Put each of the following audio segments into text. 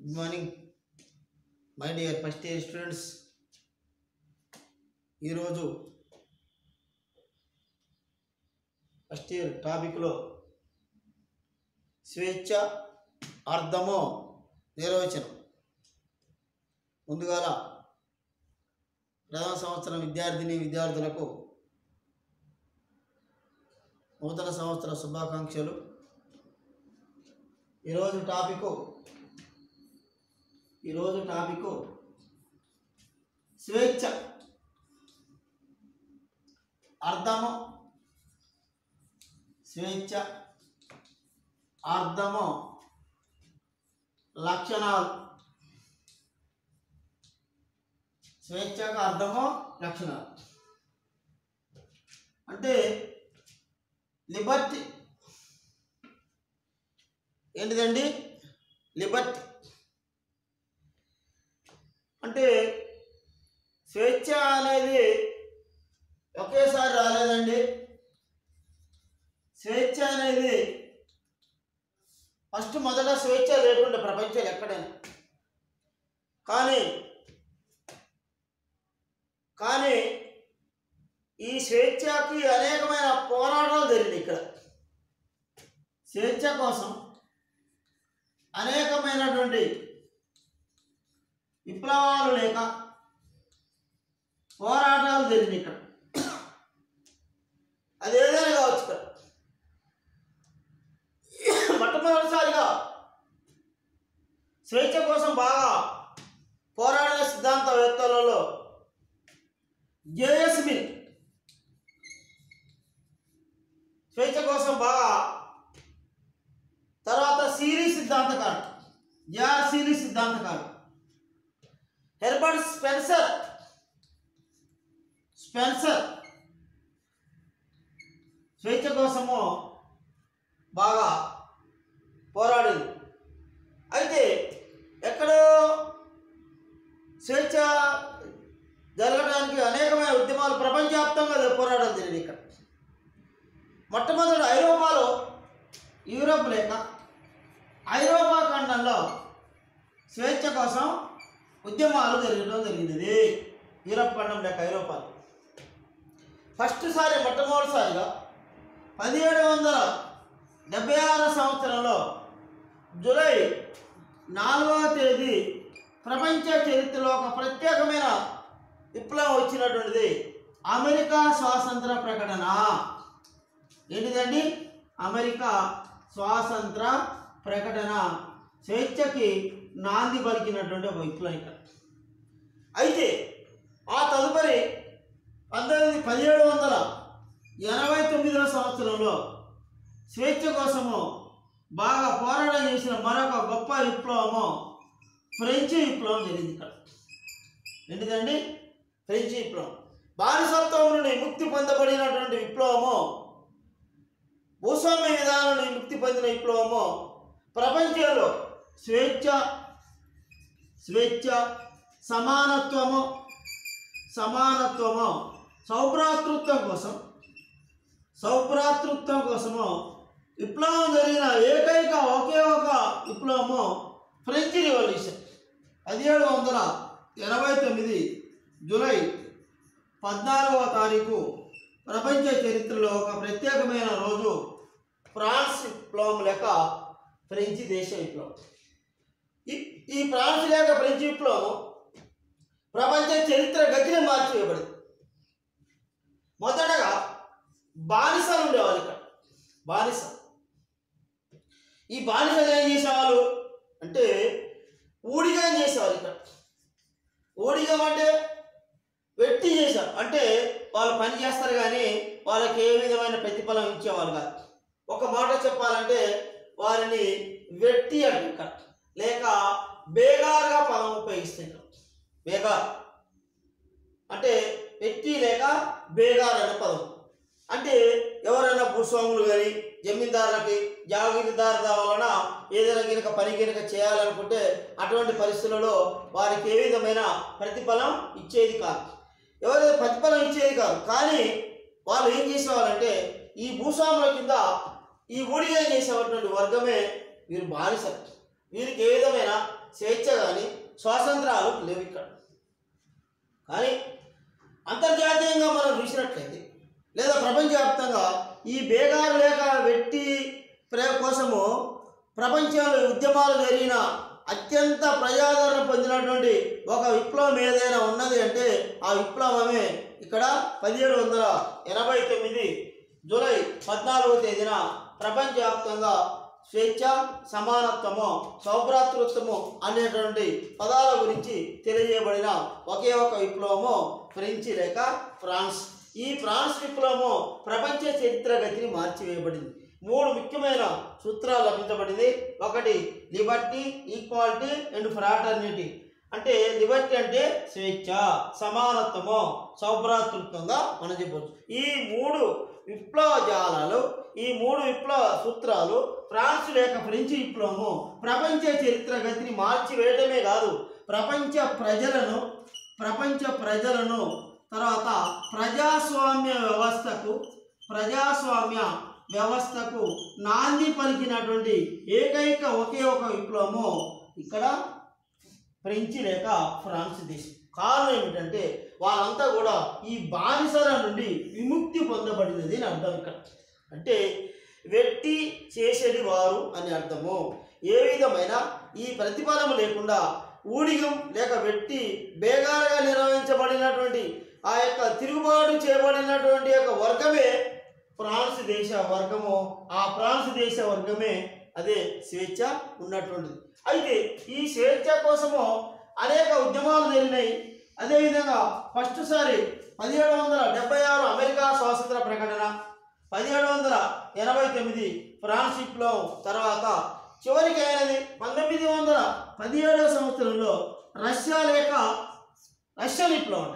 Good morning, my dear first year students. ఈరోజు first year టాపిక్లో స్వేచ్ఛ అర్థము నిర్వచనం. ముందుగాల ప్రథమ సంవత్సరం విద్యార్థులకు నూతన సంవత్సర శుభాకాంక్షలు. ఈరోజు టాపిక్ స్వేచ్ఛ అర్థము. స్వేచ్ఛ అర్థము లక్షణాలు. స్వేచ్ఛకు అర్థము లక్షణాలు అంటే లిబర్టీ. ఏంటిదండి లిబర్టీ అంటే స్వేచ్ఛ అనేది ఒకేసారి రాలేదండి. స్వేచ్ఛ అనేది మొదట స్వేచ్ఛ లేకుండా ప్రపంచంలో ఎక్కడైనా కానీ ఈ స్వేచ్ఛకి అనేకమైన పోరాటాలు జరిగినాయి. ఇక్కడ స్వేచ్ఛ కోసం అనేకమైనటువంటి విప్లవాలు లేక పోరాటాలు జరిగినాయి. ఇక్కడ అదేదైనా కావచ్చు. ఇక్కడ మొట్టమొదటిసారిగా స్వేచ్ఛ కోసం బాగా పోరాడిన సిద్ధాంతవేత్తలలో జేఎస్ మిల్ స్వేచ్ఛ కోసం బాగా, తర్వాత సిరీస్ సిద్ధాంతకారుడు జేఆర్ సిరీస్ సిద్ధాంతకారుడు హెర్బర్ట్ స్పెన్సర్ స్వేచ్ఛ కోసము బాగా పోరాడింది. అయితే ఎక్కడో స్వేచ్ఛ జరగడానికి అనేకమైన ఉద్యమాలు ప్రపంచవ్యాప్తంగా పోరాటం జరిగింది. ఇక్కడ మొట్టమొదటి యూరోప్ లేక ఐరోపా ఖండంలో స్వేచ్ఛ కోసం ఉద్యమాలు జరగడం జరిగినది. యూరోప్ ఖండం లేక ఐరోపాలో మొట్టమొదటిసారిగా 1776 సంవత్సరంలో జూలై 4వ తేదీ ప్రపంచ చరిత్రలో ఒక ప్రత్యేకమైన విప్లవం వచ్చినటువంటిది అమెరికా స్వాతంత్ర ప్రకటన. ఏంటిదండి అమెరికా స్వాతంత్ర ప్రకటన. స్వేచ్ఛకి నాంది పలికినటువంటి ఒక విప్లవం. అయితే ఆ తదుపరి 1789 సంవత్సరంలో స్వేచ్ఛ కోసము బాగా పోరాటం చేసిన మరొక గొప్ప విప్లవము ఫ్రెంచ్ విప్లవం జరిగింది. ఇక్కడ ఏంటిదండి ఫ్రెంచ్ విప్లవం. బానిసత్వం నుండి ముక్తి పొందబడినటువంటి విప్లవము, భూస్వామ్య విధానం నుండి ముక్తి పొందిన విప్లవము ప్రపంచంలో స్వేచ్ఛ సమానత్వము సౌభ్రాతృత్వం కోసము విప్లవం జరిగిన ఒకే ఒక విప్లవము ఫ్రెంచ్ రివల్యూషన్. 1789 జూలై 14వ తారీఖు ప్రపంచ చరిత్రలో ఒక ప్రత్యేకమైన రోజు. ఫ్రాన్స్ విప్లవం లేక ఫ్రెంచ్ దేశ విప్లవం. ఈ ఫ్రాన్స్ లేక ఫ్రెంచ్ విప్లవం ప్రపంచ చరిత్ర గతిని మార్చివేయబడింది. మొదటగా బానిసలు ఉండేవాళ్ళు. ఇక్కడ ఈ బానిసలు ఏం చేసేవాళ్ళు అంటే ఊడిగం చేసేవాళ్ళు. ఇక్కడ ఊడిగం అంటే వెట్టి చేశారు. అంటే వాళ్ళు పని చేస్తారు కానీ వాళ్ళకి ఏ విధమైన ప్రతిఫలం ఇచ్చేవాళ్ళు కాదు. ఒక మాట చెప్పాలంటే వారిని వెట్టి అంటారు లేక బేగార్గా పదం ఉపయోగిస్తారు. బేగార్ అంటే వెట్టి లేక బేగార్ అనే పదం. అంటే ఎవరైనా భూస్వాములు కానీ జమీందారులకి జాగీరుదారుల వలన ఏదైనా పని చేయాలనుకుంటే అటువంటి పరిస్థితులలో వారికి ఏ విధమైన ప్రతిఫలం ఇచ్చేది కాదు. ఎవరైనా ప్రతిఫలం ఇచ్చేది కాదు. కానీ వాళ్ళు ఏం చేసేవాళ్ళంటే ఈ భూస్వాముల కింద ఈ ఊడిగం చేసేటువంటి వర్గమే వీరు బానిసలు. వీరికి ఏ విధమైన స్వేచ్ఛ కానీ స్వాతంత్రాలు లేవు ఇక్కడ. కానీ అంతర్జాతీయంగా మనం చూసినట్లయితే లేదా ప్రపంచవ్యాప్తంగా ఈ బేగారు లేక వెట్టి కోసము ప్రపంచంలో ఉద్యమాలు జరిగిన అత్యంత ప్రజాదరణ పొందినటువంటి ఒక విప్లవం ఏదైనా ఉన్నది అంటే ఆ విప్లవమే ఇక్కడ 1789 జూలై 14వ తేదీన ప్రపంచవ్యాప్తంగా స్వేచ్ఛ, సమానత్వము, సౌభ్రాతృత్వము అనేటువంటి పదాల గురించి తెలియజేయబడిన ఒకే ఒక విప్లవము ఫ్రెంచి లేక ఫ్రాన్స్. ఈ ఫ్రాన్స్ విప్లవము ప్రపంచ చరిత్ర గతిని మార్చివేయబడింది. 3 ముఖ్యమైన సూత్రాలు లభించబడింది. ఒకటి లిబర్టీ, ఈక్వాలిటీ అండ్ ఫ్రాటర్నిటీ. అంటే లిబర్టీ అంటే స్వేచ్ఛ, సమానత్వము, సౌభ్రాతృత్వంగా మనం చెప్పవచ్చు. ఈ 3 విప్లవ జాలాలు, ఈ 3 విప్లవ సూత్రాలు ఫ్రాన్స్ లేక ఫ్రెంచి విప్లవము ప్రపంచ చరిత్ర గతిని మార్చివేయడమే కాదు, ప్రపంచ ప్రజలను తర్వాత ప్రజాస్వామ్య వ్యవస్థకు నాంది పలికినటువంటి ఏకైక ఒకే ఒక విప్లవము ఇక్కడ ఫ్రెంచి లేక ఫ్రాన్స్ దేశం. కారణం ఏమిటంటే వాళ్ళంతా కూడా ఈ బానిసల నుండి విముక్తి పొందబడినది అని అర్థం ఇక్కడ. అంటే వెట్టి చేసేది వారు అని అర్థము. ఏ విధమైన ఈ ప్రతిఫలం లేకుండా ఊడిగం లేక వెట్టి బేగాలుగా నిర్వహించబడినటువంటి ఆ యొక్క తిరుగుబాటు చేయబడినటువంటి యొక్క వర్గమే ఫ్రాన్స్ దేశ వర్గము. ఆ ఫ్రాన్స్ దేశ వర్గమే అదే స్వేచ్ఛ ఉన్నటువంటిది. అయితే ఈ స్వేచ్ఛ కోసము అనేక ఉద్యమాలు జరిగినాయి. అదేవిధంగా ఫస్ట్ సారి 1776 అమెరికా స్వాతంత్ర ప్రకటన, 1789 ఫ్రాన్స్ విప్లవం, తర్వాత చివరికి అయినది 1917వ సంవత్సరంలో రష్యన్ విప్లవం.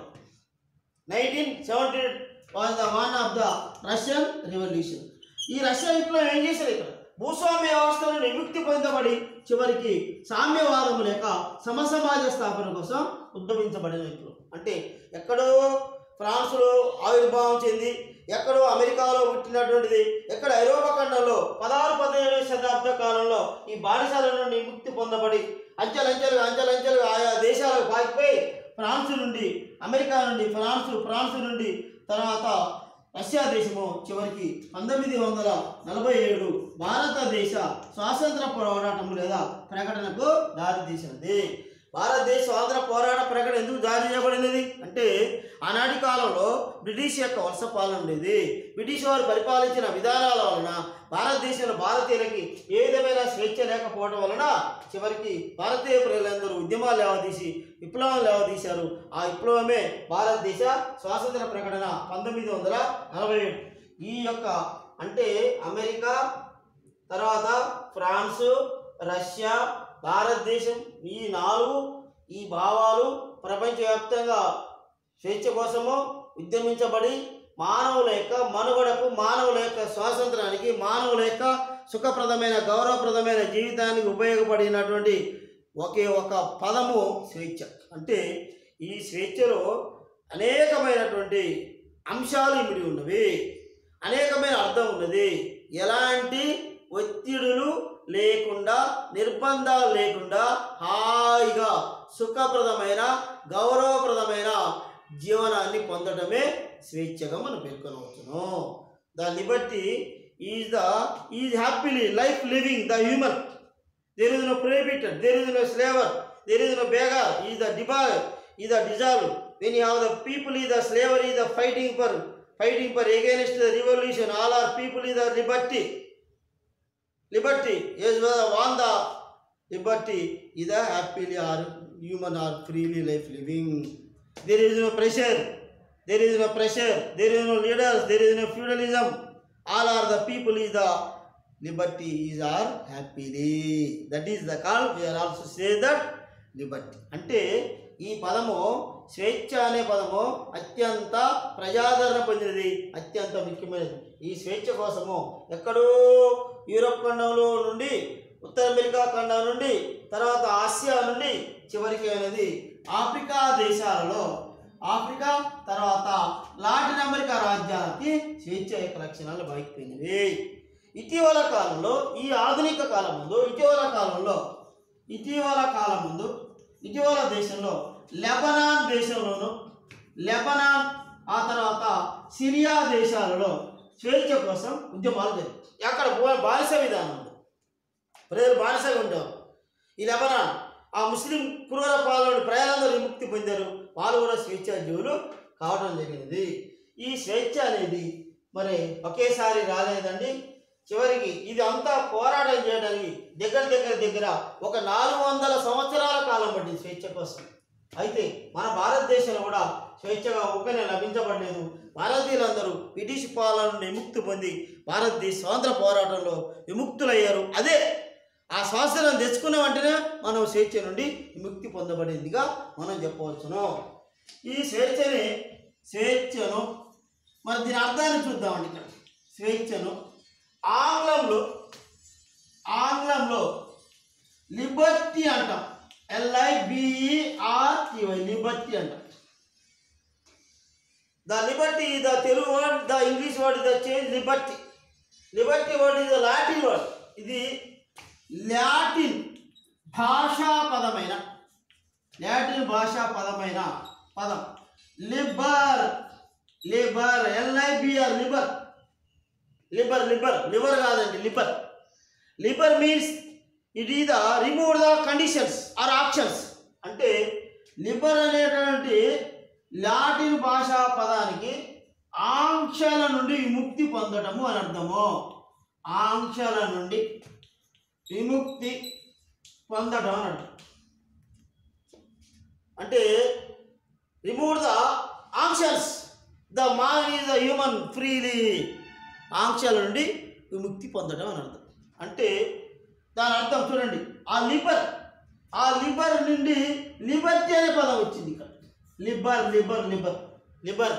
1917 was the one of the Russian Revolution. ఈ రష్యా విప్లవం ఏం చేశారు? ఇక్కడ భూస్వామ్య వ్యవస్థను విముక్తి పొందబడి చివరికి సామ్యవాదం లేక సమసమాజ స్థాపన కోసం ఉద్యమించబడిన విప్లవం. అంటే ఎక్కడో ఫ్రాన్స్లో ఆవిర్భావం చెంది ఎక్కడో అమెరికాలో పుట్టినటువంటిది, ఎక్కడ ఐరోపా ఖండంలో 16-17 శతాబ్ద కాలంలో ఈ బానిసల నుండి విముక్తి పొందబడి అంచెలంచెలుగా ఆయా దేశాలకు పాకిపోయి ఫ్రాన్స్ నుండి అమెరికా నుండి ఫ్రాన్స్ నుండి తర్వాత రష్యా దేశము చివరికి 1947 భారతదేశ స్వాతంత్ర పోరాటం లేదా ప్రకటనకు దారితీసినది. భారతదేశ స్వాతంత్ర పోరాట ప్రకటన ఎందుకు జారీ చేయబడినది అంటే ఆనాటి కాలంలో బ్రిటిష్ యొక్క వలస పాలన ఉండేది. బ్రిటిష్ వారు పరిపాలించిన విధానాల వలన భారతదేశంలో భారతీయులకి ఏ విధమైన స్వేచ్ఛ లేకపోవడం వలన చివరికి భారతీయ ప్రజలందరూ ఉద్యమాలు లేవదీసి విప్లవం లేవదీశారు. ఆ విప్లవమే భారతదేశ స్వాతంత్ర ప్రకటన 1947. ఈ యొక్క అంటే అమెరికా, తర్వాత ఫ్రాన్సు, రష్యా, భారతదేశం ఈ 4 ఈ భావాలు ప్రపంచవ్యాప్తంగా స్వేచ్ఛ కోసము ఉద్యమించబడి మానవుల యొక్క మనుగడకు, మానవుల యొక్క స్వాతంత్రానికి, మానవుల యొక్క సుఖప్రదమైన గౌరవప్రదమైన జీవితానికి ఉపయోగపడినటువంటి ఒకే ఒక పదము స్వేచ్ఛ. అంటే ఈ స్వేచ్ఛలో అనేకమైనటువంటి అంశాలు ఇమిడి ఉన్నవి, అనేకమైన అర్థం ఉన్నది. ఎలాంటి ఒత్తిడులు లేకుండా, నిర్బంధాలు లేకుండా హాయిగా సుఖప్రదమైన గౌరవప్రదమైన జీవనాన్ని పొందడమే స్వేచ్ఛగా మనం పేర్కొనవచ్చును. The liberty is happily life living the human. There is no prohibited, there is no slaver, there is no beggar, is the dissolve. When you have the people is the slavery is the fighting for against the revolution. All our people is the liberty is one the liberty is the happily or human or freely life living. There is no pressure, there is no leaders, there is no feudalism. All are the people is the liberty is our happily. That is the call. We are also say that liberty. అంటే ఈ పదము స్వేచ్ఛ అనే పదము అత్యంత ప్రజాదరణ పొందినది, అత్యంత ముఖ్యమైనది. ఈ స్వేచ్ఛ కోసము ఎక్కడో యూరోప్ ఖండంలో నుండి, ఉత్తర అమెరికా ఖండం నుండి, తర్వాత ఆసియా నుండి చివరికి అనేది ఆఫ్రికా దేశాలలో, ఆఫ్రికా తర్వాత లాటిన్ అమెరికా రాజ్యాలకి స్వేచ్ఛ యొక్క లక్షణాలు బయటపోయినవి. ఇటీవల కాలంలో, ఈ ఆధునిక కాలం ముందు ఇటీవల కాలంలో ఇటీవల కాలం ముందు ఇటీవల దేశంలో లెబనాన్ దేశంలోను లెబనాన్ ఆ తర్వాత సిరియా దేశాలలో స్వేచ్ఛ కోసం ఉద్యమాలు జరిగాయి. అక్కడ బానిస విధానం ఉంది, ప్రజలు బానిసగా ఉండేవారు. ఈ లెబనాన్ ఆ ముస్లిం క్రూర పాలన ప్రజలందరూ విముక్తి పొందారు, వాళ్ళు కూడా స్వేచ్ఛా జీవులు కావడం జరిగింది. ఈ స్వేచ్ఛ అనేది మరి ఒకేసారి రాలేదండి. చివరికి ఇది అంతా పోరాటం చేయడానికి దగ్గర ఒక 400 సంవత్సరాల కాలం పట్టింది స్వేచ్ఛ కోసం. అయితే మన భారతదేశంలో కూడా స్వేచ్ఛగా ఒక్కనే లభించబడలేదు. భారతీయులందరూ బ్రిటిష్ పాలన నుండి విముక్తి పొంది భారతదేశ స్వాతంత్ర పోరాటంలో విముక్తులయ్యారు. అదే ఆ స్వాతంత్రం తెచ్చుకున్న వెంటనే మనం స్వేచ్ఛ నుండి విముక్తి పొందబడిందిగా మనం చెప్పవచ్చును. ఈ స్వేచ్ఛను మరి దీని అర్థాన్ని చూద్దామండి. ఇక్కడ స్వేచ్ఛను ఆంగ్లంలో లిబర్టీ అంటాం. LIBERTY లిబర్టీ అంటాం. The liberty the Telugu word, the English word the change liberty. Liberty word ఇది లాటిన్ వర్డ్. ఇది లాటిన్ భాషా పదమైన పదం లిబర్ LIBR లిబర్ కాదండి, liber means it is the remove the conditions or options. అంటే liber అనేటువంటి Latin భాషా పదానికి ఆంక్షల నుండి విముక్తి పొందటము అని అర్థము. ఆంక్షల నుండి విముక్తి పొందటం అని అర్థం. అంటే remove the sanctions, the man is the human freely. ఆంక్షల నుండి విముక్తి పొందడం అని అర్థం. అంటే దాని అర్థం చూడండి, ఆ లిబర్ నుండి లిబర్టీ అనే పదం వచ్చింది. ఇక్కడ liber LIBER LIBER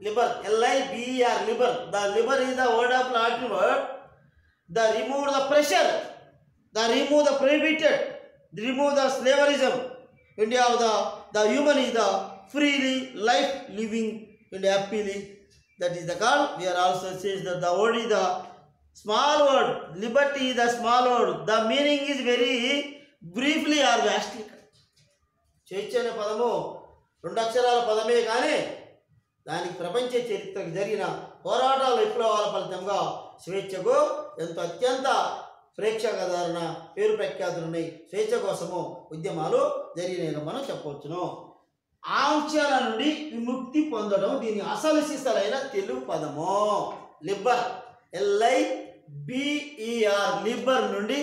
the liber is the word of Latin word. The remove the pressure, the remove the prohibited, remove the slaverism. India of the human is the freely life living and happily. That is the call. We are also says that the word is the small word. Liberty is the small word. The meaning is very briefly or vastly. స్వేచ్ఛ అనే పదము 2 అక్షరాల పదమే, కానీ దానికి ప్రపంచ చరిత్రకు జరిగిన పోరాటాల విప్లవాల ఫలితంగా స్వేచ్ఛకు ఎంతో అత్యంత ప్రేక్షకధారణ పేరు ప్రఖ్యాతులు ఉన్నాయి. స్వేచ్ఛ కోసము ఉద్యమాలు జరిగినాయి మనం చెప్పవచ్చును. ఆంక్షల నుండి విముక్తి పొందడం దీని అసలు సిసలైన తెలుగు పదము లిబర్. LIBER లిబర్ నుండి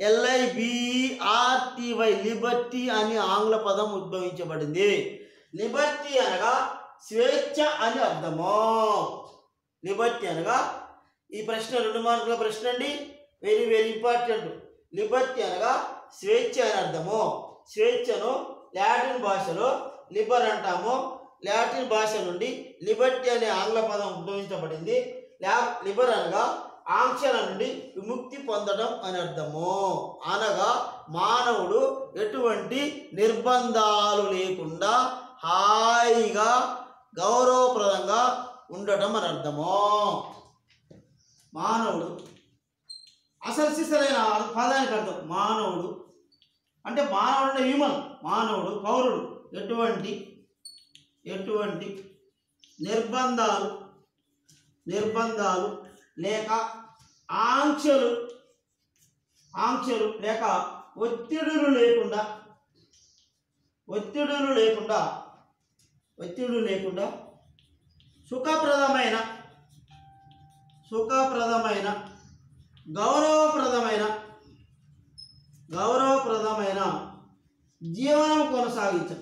LIBERTY లిబర్టీ అని ఆంగ్ల పదం ఉద్భవించబడింది. లిబర్టీ అనగా స్వేచ్ఛ అని అర్థము. లిబర్టీ అనగా ఈ ప్రశ్న 2 మార్కుల ప్రశ్న అండి, వెరీ ఇంపార్టెంట్. లిబర్టీ అనగా స్వేచ్ఛ అని అర్థము. స్వేచ్ఛను లాటిన్ భాషలో లిబర్ అంటాము. లాటిన్ భాష నుండి లిబర్టీ అనే ఆంగ్ల పదం ఉద్భవించబడింది. లిబర్ అనగా ఆంక్షల నుండి విముక్తి పొందడం అని అర్థము. అనగా మానవుడు ఎటువంటి నిర్బంధాలు లేకుండా హాయిగా గౌరవప్రదంగా ఉండటం అని అర్థము. మానవుడు అసలు సిసలైన పదానికి అర్థం మానవుడు అంటే మానవుడు హ్యూమన్, మానవుడు పౌరుడు ఎటువంటి నిర్బంధాలు లేక ఆంక్షలు లేక ఒత్తిడులు లేకుండా సుఖప్రదమైన గౌరవప్రదమైన జీవనము కొనసాగించడం.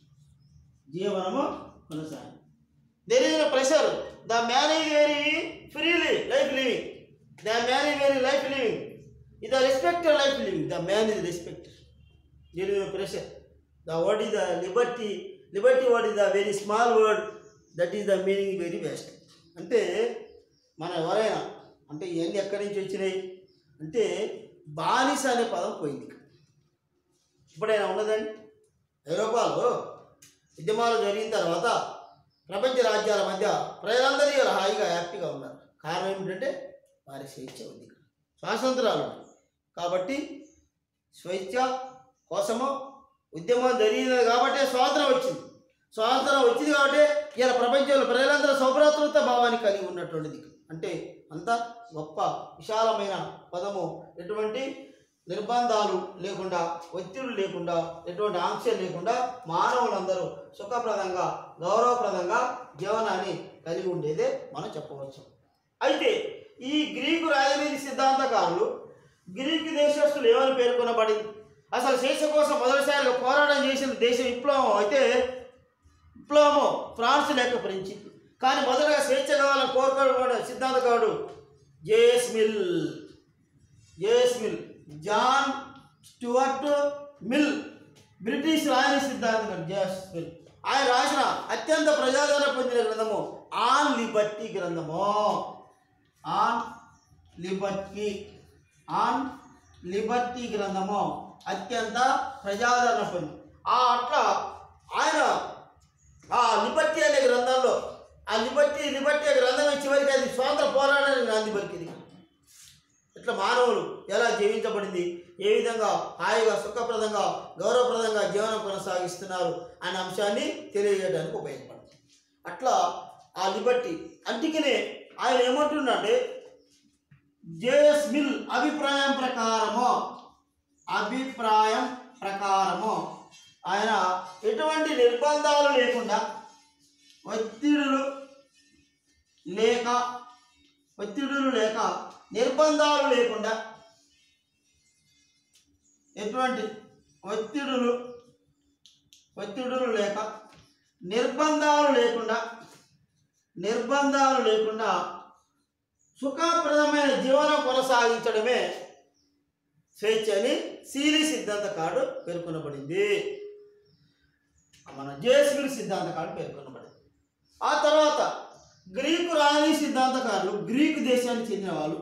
There is a pressure. The man is very freely life living. The man is very life living. Is the respected life living. The man is respected. There is a pressure. The word is the liberty. Liberty word is a very small word. That is the meaning very vast. అంటే మన ఎవరైనా అంటే ఇవన్నీ ఎక్కడి నుంచి వచ్చినాయి అంటే బానిస అనే పదం పోయింది. ఇప్పుడైనా ఉన్నదండి. ఐరోపాలో ఉద్యమాలు జరిగిన తర్వాత ప్రపంచ రాజ్యాల మధ్య ప్రజలందరూ హాయిగా హ్యాపీగా ఉన్నారు. కారణం ఏమిటంటే వారి స్వేచ్ఛ ఉంది, స్వాతంత్రాలు ఉన్నాయి. కాబట్టి స్వేచ్ఛ కోసము ఉద్యమం జరిగింది కాబట్టి స్వాతంత్రం వచ్చింది. స్వాతంత్రం వచ్చింది కాబట్టి ఇలా ప్రపంచంలో ప్రజలందరూ సౌభ్రాతృత్వ భావాన్ని కలిగి ఉన్నటువంటిది. అంటే అంత గొప్ప విశాలమైన పదము. ఎటువంటి నిర్బంధాలు లేకుండా, ఒత్తిడి లేకుండా, ఎటువంటి ఆంక్షలు లేకుండా మానవులందరూ సుఖప్రదంగా, గౌరవప్రదంగా జీవనాన్ని కలిగి ఉండేదే మనం చెప్పవచ్చు. అయితే ఈ గ్రీకు రాజనీతి సిద్ధాంతకారులు గ్రీకు దేశస్తులు ఏమని పేర్కొనబడింది? అసలు స్వేచ్ఛ కోసం మొదటిసారిగా పోరాటం చేసిన దేశం విప్లవం అయితే విప్లవము ఫ్రాన్స్ లేక ఫ్రెంచి. కానీ మొదటగా స్వేచ్ఛ కావాలని కోరుకోవడం సిద్ధాంతకారుడు J S Mill, John Stuart Mill, British రాజనీతి సిద్ధాంతకారుడు జేఎస్ మిల్. ఆయన రాసిన అత్యంత ప్రజాదరణ పొందిన గ్రంథము ఆన్ లిబర్టీ గ్రంథము. ఆన్ లిబర్టీ గ్రంథము అత్యంత ప్రజాదరణ పొంది. అట్లా ఆయన ఆ లిబర్టీ అనే గ్రంథంలో లిబర్టీ గ్రంథం చివరికి అది స్వాతంత్ర పోరాటానికి నాంది పలికింది. ఇట్లా మానవులు ఎలా జీవించబడింది, ఏ విధంగా హాయిగా, సుఖప్రదంగా, గౌరవప్రదంగా జీవనం కొనసాగిస్తున్నారు అనే అంశాన్ని తెలియజేయడానికి ఉపయోగపడుతుంది. అట్లా ఆ లిబర్టీ అంటికనే ఆయన ఏమంటున్నాడే, జేఎస్ మిల్ అభిప్రాయం ప్రకారము ఆయన ఎటువంటి నిర్బంధాలు లేకుండా, ఒత్తిడులు లేక నిర్బంధాలు లేకుండా, ఎటువంటి ఒత్తిడులు లేక నిర్బంధాలు లేకుండా సుఖప్రదమైన జీవనం కొనసాగించడమే స్వేచ్ఛ అని సీలీ సిద్ధాంతకారుడు పేర్కొనబడింది. మన జేఎస్మిల్ సిద్ధాంతకారుడు పేర్కొనబడింది. ఆ తర్వాత గ్రీకు రాజనీతి సిద్ధాంతకారులు, గ్రీకు దేశానికి చెందిన వాళ్ళు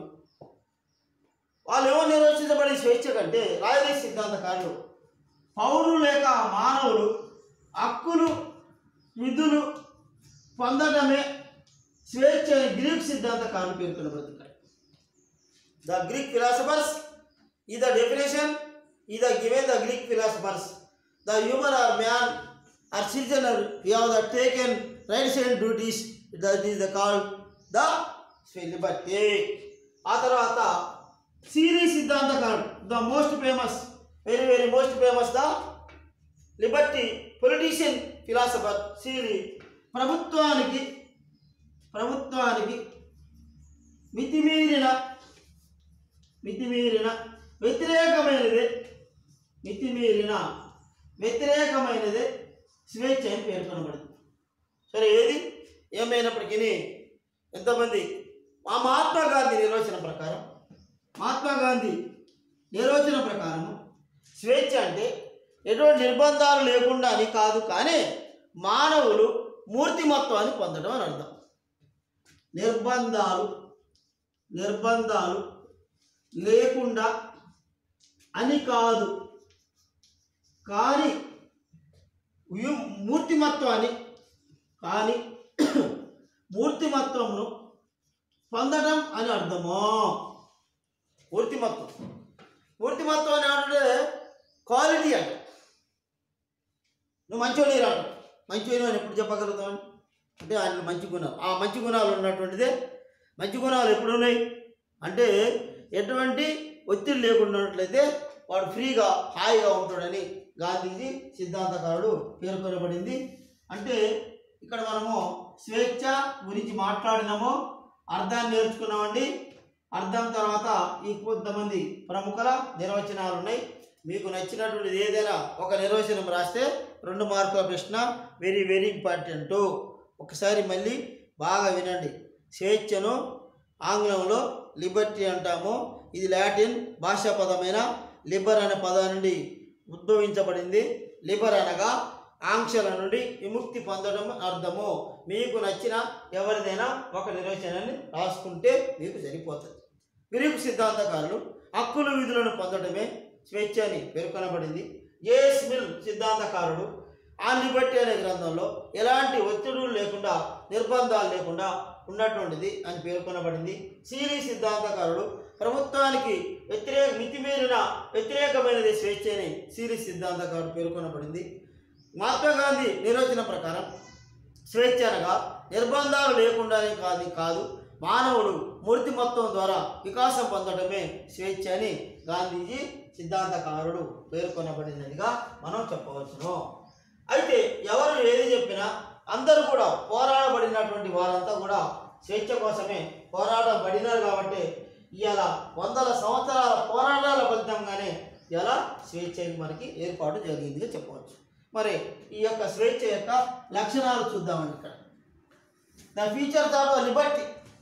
ఎవరు నిర్వచించబడే స్వేచ్ఛ కంటే రాజనీతి సిద్ధాంతకారులు పౌరులు లేక మానవులు హక్కులు, విధులు పొందడమే స్వేచ్ఛ అని గ్రీకు సిద్ధాంతకారులు పేర్కొనబడుతున్నారు. The Greek philosophers is the definition is the given the Greek philosophers. The human or man or citizen we have the taken rights and duties, that is the called the liberty. ఆ తర్వాత Seeley సిద్ధాంతకారుడు, the most famous, very most famous the liberty politician philosopher Seeley. ప్రభుత్వానికి మితిమీరిన వ్యతిరేకమైనదే స్వేచ్ఛ అని పేర్కొనబడింది. సరే, ఏది ఏమైనప్పటికీ ఎంతమంది మహాత్మా గాంధీ నిర్వచనం ప్రకారము స్వేచ్ఛ అంటే ఎటువంటి నిర్బంధాలు లేకుండా అని కాదు, కానీ మానవులు మూర్తిమత్వాన్ని పొందడం అని అర్థం. నిర్బంధాలు లేకుండా అని కాదు, కానీ మూర్తిమత్వమును పొందడం అని అర్థము. మూర్తిమత్వం అని అంటే క్వాలిటీ అంట. నువ్వు మంచివాడిని రాడు, మంచివాడిని అని ఎప్పుడు చెప్పగలుగుతావు అంటే ఆయన మంచి గుణాలు, ఆ మంచి గుణాలు ఉన్నటువంటిదే. మంచి గుణాలు ఎప్పుడు ఉన్నాయి అంటే ఎటువంటి ఒత్తిడి లేకుండా ఉన్నట్లయితే వాడు ఫ్రీగా, హాయిగా ఉంటాడని గాంధీజీ సిద్ధాంతకారుడు పేర్కొనబడింది. అంటే ఇక్కడ మనము స్వేచ్ఛ గురించి మాట్లాడినాము, అర్థాన్ని నేర్చుకున్నామండి. అర్థం తర్వాత ఈ కొంతమంది ప్రముఖుల నిర్వచనాలు ఉన్నాయి. మీకు నచ్చినటువంటిది ఏదైనా ఒక నిర్వచనం రాస్తే 2 మార్కుల ప్రశ్న. Very important. ఒకసారి మళ్ళీ బాగా వినండి. స్వేచ్ఛను ఆంగ్లంలో లిబర్టీ అంటాము. ఇది లాటిన్ భాషా పదమైన లిబర్ అనే పదం నుండి ఉద్భవించబడింది. లిబర్ అనగా ఆంక్షల నుండి విముక్తి పొందడం అర్థము. మీకు నచ్చిన ఎవరిదైనా ఒక నిర్వచనాన్ని రాసుకుంటే మీకు సరిపోతుంది. గ్రీకు సిద్ధాంతకారులు హక్కులు, విధులను పొందడమే స్వేచ్ఛ అని పేర్కొనబడింది. జేఎస్ మిల్ సిద్ధాంతకారుడు ఆన్ లిబర్టీ అనే గ్రంథంలో ఎలాంటి ఒత్తిడులు లేకుండా నిర్బంధాలు లేకుండా ఉన్నటువంటిది అని పేర్కొనబడింది. సీరీ సిద్ధాంతకారుడు ప్రభుత్వానికి మితిమీరిన వ్యతిరేకమైనది స్వేచ్ఛ అని సీరీ సిద్ధాంతకారుడు పేర్కొనబడింది. మహాత్మా గాంధీ నిర్వచనం ప్రకారం స్వేచ్ఛ అనగా నిర్బంధాలు లేకుండానే కాదు మానవుడు మూర్తిమత్వం ద్వారా వికాసం పొందడమే స్వేచ్ఛ అని గాంధీజీ సిద్ధాంతకారుడు పేర్కొనబడినదిగా మనం చెప్పవచ్చును. అయితే ఎవరు ఏది చెప్పినా అందరూ కూడా పోరాడబడినటువంటి వారంతా కూడా స్వేచ్ఛ కోసమే పోరాడబడినారు కాబట్టి ఇవాళ వందల సంవత్సరాల పోరాటాల ఫలితంగానే ఇలా స్వేచ్ఛ మనకి ఏర్పాటు జరిగిందిగా చెప్పవచ్చు. మరి ఈ యొక్క స్వేచ్ఛ యొక్క లక్షణాలు చూద్దామండి. ఇక్కడ ద ఫీచర్స్ ఆఫ్ లిబర్టీ,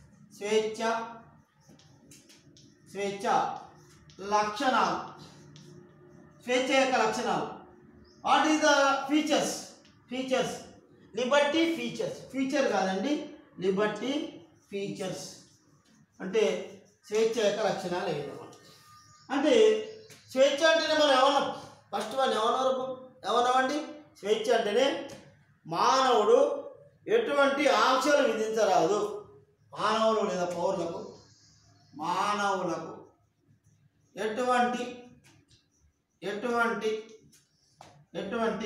స్వేచ్ఛ లక్షణాలు, స్వేచ్ఛ యొక్క లక్షణాలు. What is the features liberty feature కాదండి, లిబర్టీ ఫీచర్స్ అంటే స్వేచ్ఛ యొక్క లక్షణాలు ఏ విధంగా అంటే స్వేచ్ఛ అంటేనే మనం ఏమన్నాం, ఫస్ట్ వన్ ఏమన్నామండి, స్వేచ్ఛ అంటేనే మానవుడు ఎటువంటి ఆంక్షలు విధించరాదు. మానవులు లేదా మానవులకు ఎటువంటి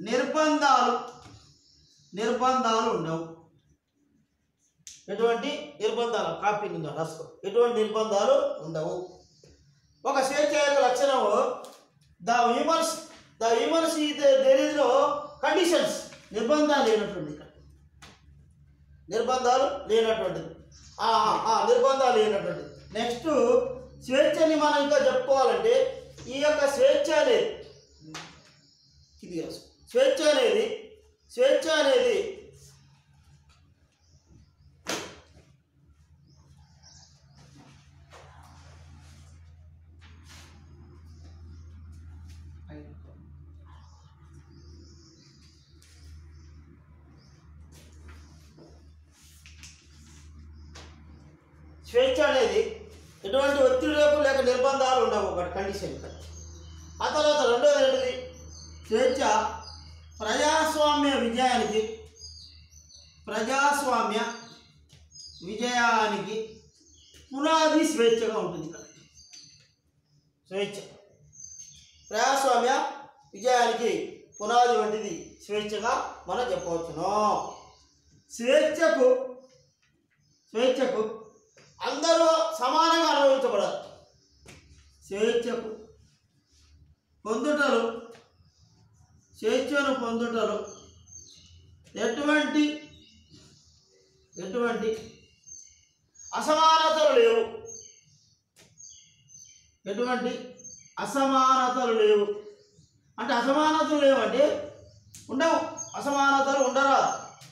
నిర్బంధాలు ఉండవు. ఎటువంటి నిర్బంధాలు కాపీ నిందా రాసుకో, ఎటువంటి నిర్బంధాలు ఉండవు. ఒక స్వేచ్ఛ యొక్క లక్షణము the humans there is no conditions, నిర్బంధాలు లేనటువంటిది. ఇక్కడ నిర్బంధాలు లేనటువంటిది. నెక్స్ట్ స్వేచ్ఛని మనం ఇంకా చెప్పుకోవాలంటే ఈ యొక్క స్వేచ్ఛ అనేది ఎటువంటి ఒత్తిడి లేక నిర్బంధాలు ఉండవు. ఒకటి కండిషన్. ఆ తర్వాత రెండోది ఏంటిది, స్వేచ్ఛ ప్రజాస్వామ్య విజయానికి పునాది స్వేచ్ఛగా ఉంటుంది. ఇక్కడ స్వేచ్ఛ ప్రజాస్వామ్య విజయానికి పునాది వంటిది స్వేచ్ఛగా మనం చెప్పవచ్చును. స్వేచ్ఛకు అందరూ సమానంగా అనుభవించబడాలి. స్వేచ్ఛను పొందుటలు ఎటువంటి అసమానతలు లేవు. అంటే అసమానతలు లేవంటే ఉండవు. అసమానతలు ఉండరాదు.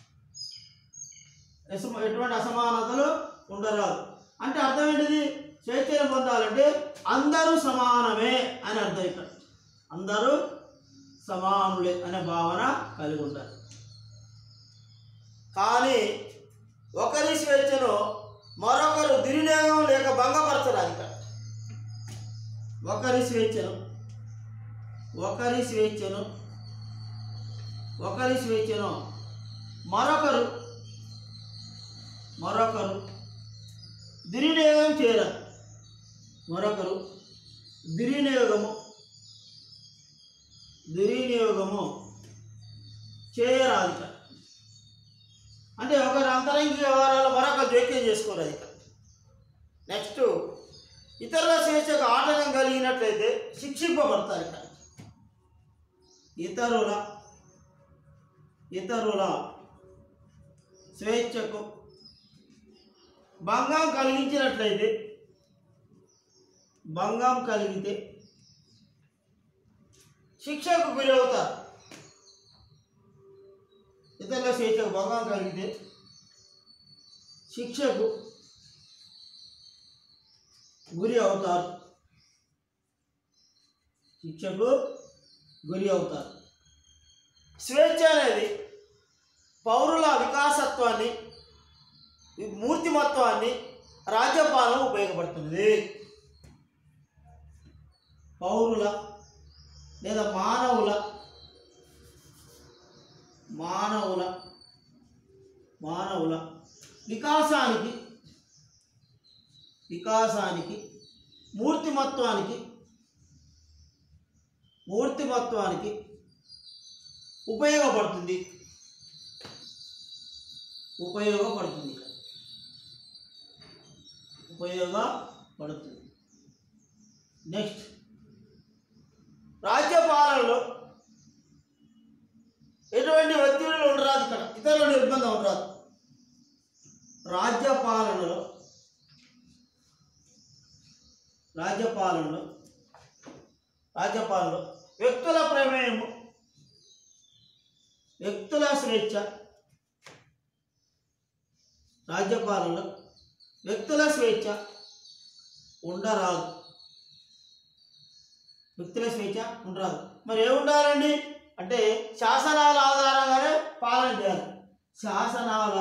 ఎటువంటి అసమానతలు ఉండరాదు అంటే అర్థం ఏంటిది, స్వేచ్ఛను పొందాలంటే అందరూ సమానమే అని అర్థం. ఇక్కడ అందరూ సమానులే అనే భావన కలిగి ఉంటారు. కానీ ఒకరి స్వేచ్ఛను మరొకరు దుర్వినియోగం లేక భంగపరచరాదు. ఇక్కడ ఒకరి స్వేచ్ఛను మరొకరు దుర్వినియోగం చేయరాదు. దుర్వినియోగము చేయరాదు. అంటే ఒకరి అంతరంగిక వ్యవహారాలు మరొకరు జోక్యం చేసుకోరాదు. ఇక నెక్స్ట్ ఇతరుల స్వేచ్ఛకు ఆటంకం కలిగినట్లయితే శిక్షింపబడతారు. ఇక్కడ ఇతరుల స్వేచ్ఛకు భంగం కలిగితే శిక్షకు గురి అవుతారు. ఇతరుల స్వేచ్ఛకు భంగం కలిగితే శిక్షకు గురి అవుతారు. స్వేచ్ఛ అనేది పౌరుల వికాసత్వాన్ని, మూర్తిమత్వాన్ని రాజ్యపాలన ఉపయోగపడుతుంది. పౌరుల లేదా మానవుల మానవుల మానవుల వికాసానికి వికాసానికి మూర్తిమత్వానికి మూర్తిమత్వానికి ఉపయోగపడుతుంది ఉపయోగపడుతుంది ఉపయోగపడుతుంది. నెక్స్ట్, రాజ్యపాలనలో ఎటువంటి ఒత్తిడులు ఉండరాదు, ఇక్కడ ఇతరుల నిర్బంధం ఉండరాదు. రాజ్యపాలనలో వ్యక్తుల ప్రమేయము, వ్యక్తుల స్వేచ్ఛ, రాజ్యపాలనలో వ్యక్తుల స్వేచ్ఛ ఉండరాదు. వ్యక్తుల స్వేచ్ఛ ఉండరాదు. మరి ఏముండాలండి అంటే శాసనాల ఆధారంగానే పాలన చేయాలి. శాసనాల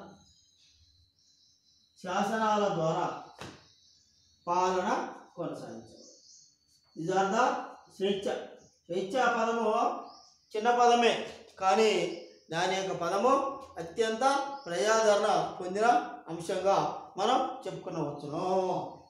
ద్వారా పాలన కొనసాగించాలి. ఇదార్థ స్వేచ్ఛ పదము చిన్న పదమే, కానీ దాని యొక్క పదము అత్యంత ప్రజాదరణ పొందిన అంశంగా మనం చెప్పుకునవచ్చును.